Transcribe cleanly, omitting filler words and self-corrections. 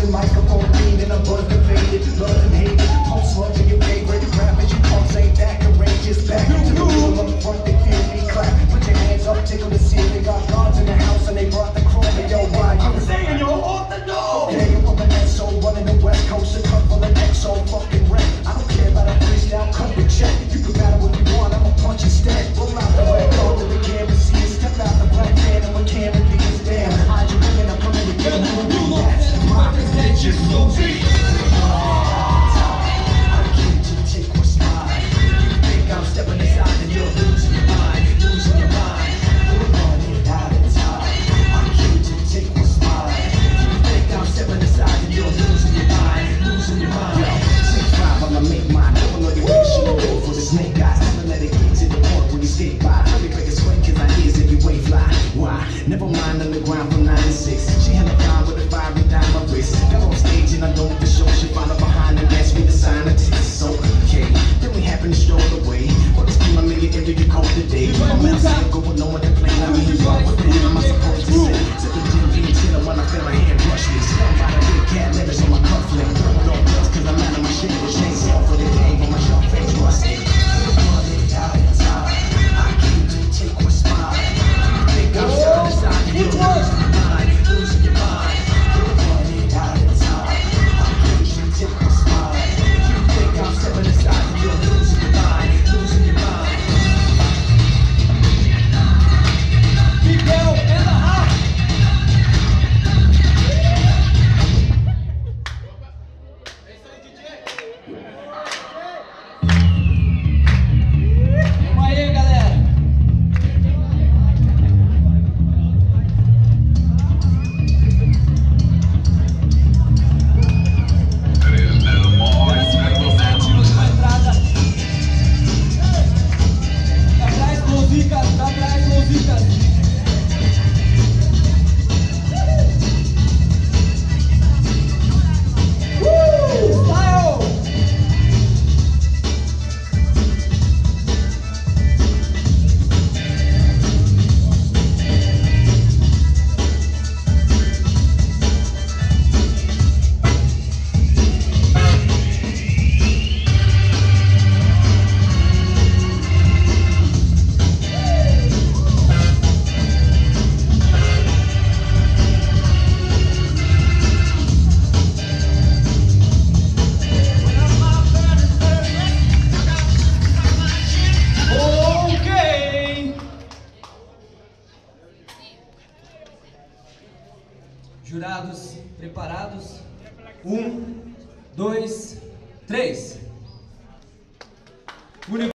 microphone beam and I'm buzz defeated, love and hate it, pump sludge in your favorite rappers, you punks ain't that courageous. Back into the room up front, they feel me clap. Put your hands up, tickle the ceiling. Got guards in the house and they brought the chrome. And yo, why you? I'm saying you're off the nose. Okay, I'm from an XO, running the West Coast, a cup full of XO, fucking rap. I don't care about a freestyle, cut the check. You can battle if you want, I'ma punch instead. Roll out the red card to the canvas, see it, step out the black fan, and what can it be is damn. Hide your women, I'm coming to get you. That's my attention, so deep. Stepping aside and you're losing your mind, losing your mind. We're running out of time. I came to take what's mine. You think I'm stepping aside and you're losing your mind, losing your mind. Yo, 6'5", I'ma make mine. Never know your way, should've go for the snake eyes. Never let it get to the point when you skate by. Let me break a sweat cause I hear that you wave fly. Why? Never mind underground from 9 to 6. She had a fine with a fiery dime my wrist. Got on stage and I know the show. She found her behind and asked me to sign a text. So, okay, then we happened to stroll away. If you call today, I'm outside going on with the plane. I mean, what the hell am I supposed to say? Sipping gin, being chillin' when I feel my hand brush me. Stung by the big cat, letters on my cufflink. Throwing on dust cause I'm out of my shit. The chains off for the game on my sharp face rusty. Running out of time. I came to take what's mine. Think I'm stepping aside and you're losing your mind, losing your mind. Running out of time. I came to take what's mine. You think I'm stepping aside and you're losing your mind, losing your mind. Jurados preparados? 1, 2, 3.